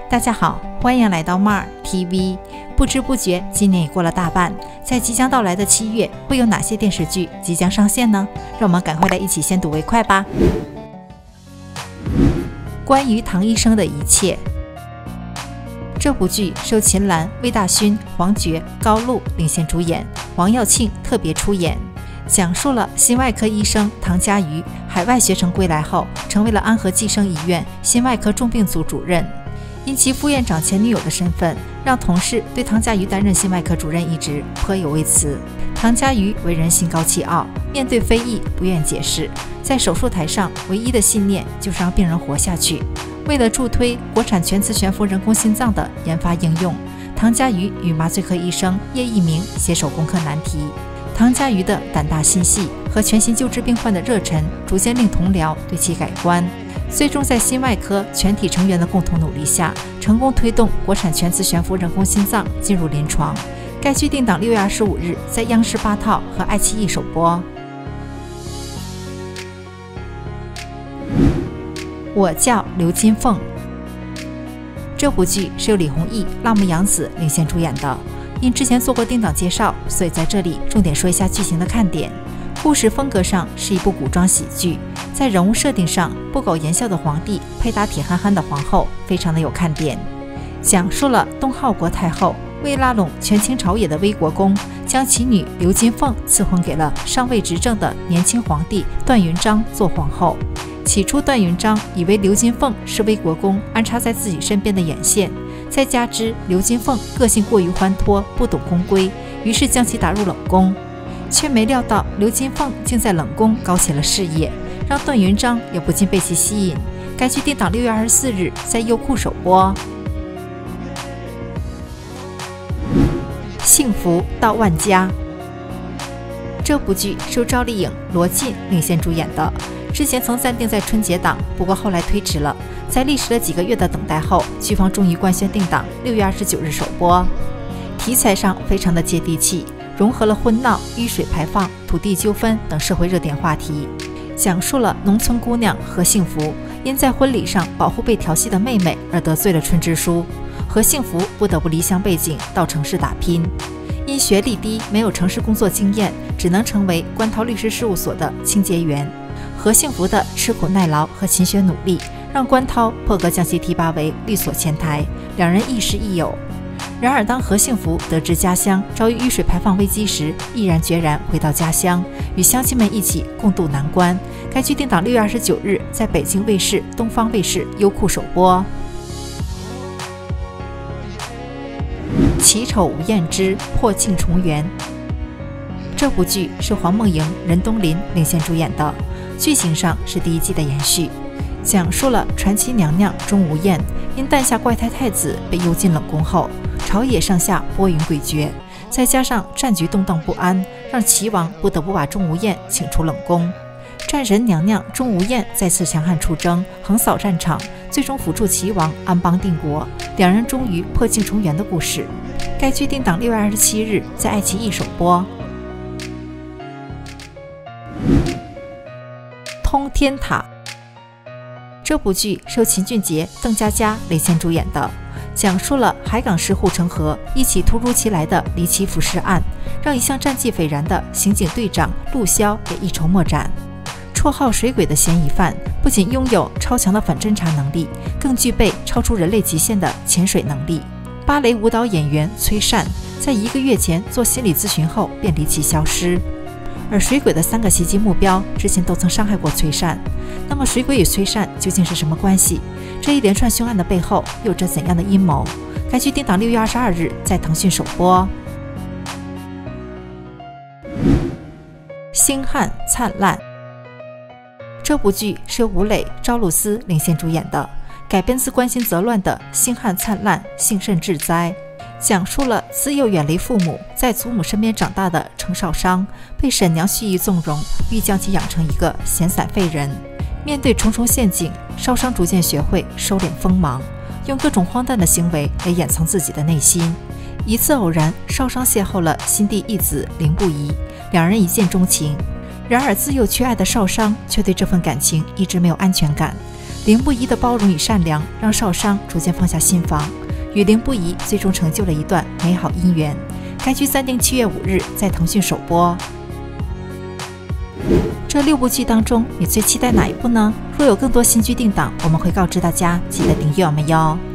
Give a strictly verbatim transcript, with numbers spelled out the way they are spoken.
大家好，欢迎来到 M A R T V。不知不觉，今年已过了大半，在即将到来的七月，会有哪些电视剧即将上线呢？让我们赶快来一起先睹为快吧。关于唐医生的一切，这部剧受秦岚、魏大勋、黄觉、高露领衔主演，王耀庆特别出演，讲述了心外科医生唐家瑜海外学成归来后，成为了安和计生医院心外科重病组主任。因其副院长前女友的身份，让同事对唐家瑜担任心外科主任一职颇有微词。唐家瑜为人心高气傲，面对非议不愿解释，在手术台上唯一的信念就是让病人活下去。为了助推国产全磁悬浮人工心脏的研发应用，唐家瑜与麻醉科医生叶一鸣携手攻克难题。唐家瑜的胆大心细和全心救治病患的热忱，逐渐令同僚对其改观。最终在心外科全体成员的共同努力下，成功推动国产全磁悬浮人工心脏进入临床。该剧定档六月二十五日在央视八套和爱奇艺首播。我叫刘金凤。这部剧是由李弘毅、辣目洋子领衔主演的。因之前做过定档介绍，所以在这里重点说一下剧情的看点。故事风格上是一部古装喜剧，在人物设定上，不苟言笑的皇帝配搭铁憨憨的皇后，非常的有看点。讲述了东浩国太后为拉拢权倾朝野的魏国公，将其女刘金凤赐婚给了尚未执政的年轻皇帝段云章做皇后。起初段云章以为刘金凤是魏国公安插在自己身边的眼线，再加之刘金凤个性过于欢脱，不懂宫规，于是将其打入冷宫。却没料到刘金凤竟在冷宫搞起了事业，让段云章也不禁被其吸引。该剧定档六月二十四日在优酷首播。幸福到万家。这部剧受赵丽颖、罗晋领衔主演的，之前曾暂定在春节档，不过后来推迟了。在历时了几个月的等待后，剧方终于官宣定档六月二十九日首播。题材上非常的接地气，融合了婚闹、污水排放、土地纠纷等社会热点话题，讲述了农村姑娘何幸福因在婚礼上保护被调戏的妹妹而得罪了春之书，何幸福不得不离乡背井到城市打拼。因学历低，没有城市工作经验，只能成为关涛律师事务所的清洁员。何幸福的吃苦耐劳和勤学努力，让关涛破格将其提拔为律所前台，两人亦师亦友。然而当何幸福得知家乡遭遇污水排放危机时，毅然决然回到家乡，与乡亲们一起共度难关。该剧定档六月二十九日在北京卫视、东方卫视、优酷首播。奇丑吴彦之破镜重圆。这部剧是黄梦莹、任东林领衔主演的，剧情上是第一季的延续，讲述了传奇娘娘钟无艳因诞下怪胎太子被幽禁冷宫后，朝野上下拨云诡谲，再加上战局动荡不安，让齐王不得不把钟无艳请出冷宫。战神娘娘钟无艳再次强悍出征，横扫战场，最终辅助齐王安邦定国，两人终于破镜重圆的故事。该剧定档六月二十七日在爱奇艺首播。通天塔。这部剧受秦俊杰、邓家佳领衔主演的，讲述了海港市护城河一起突如其来的离奇浮尸案，让一向战绩斐然的刑警队长陆骁也一筹莫展。绰号水鬼的嫌疑犯不仅拥有超强的反侦查能力，更具备超出人类极限的潜水能力。芭蕾舞蹈演员崔善在一个月前做心理咨询后便离奇消失，而水鬼的三个袭击目标之前都曾伤害过崔善。那么水鬼与崔善究竟是什么关系？这一连串凶案的背后又有着怎样的阴谋？该剧定档六月二十二日在腾讯首播。星汉灿烂。这部剧是由吴磊、赵露思领衔主演的，改编自关心则乱的《星汉灿烂，幸甚至哉》，讲述了自幼远离父母，在祖母身边长大的程少商，被婶娘蓄意纵容，欲将其养成一个闲散废人。面对重重陷阱，少商逐渐学会收敛锋芒，用各种荒诞的行为来掩藏自己的内心。一次偶然，少商邂逅了心地义子凌不疑，两人一见钟情。然而自幼缺爱的少商却对这份感情一直没有安全感， 凌不疑的包容与善良，让少商逐渐放下心防，与凌不疑最终成就了一段美好姻缘。该剧暂定七月五日在腾讯首播。这六部剧当中，你最期待哪一部呢？若有更多新剧定档，我们会告知大家，记得订阅我们哟。